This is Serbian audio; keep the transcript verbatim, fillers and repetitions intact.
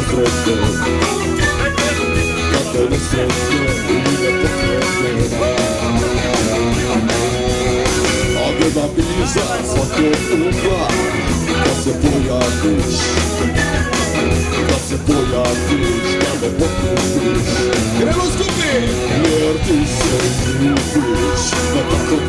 sretne, kad te ne sretne i ne pokrene. A gledam iza svakog ugla, kad se pojaviš, kad se pojaviš, kad me pokupiš. Gremo skupi! Jer ti se ljubiš, da tako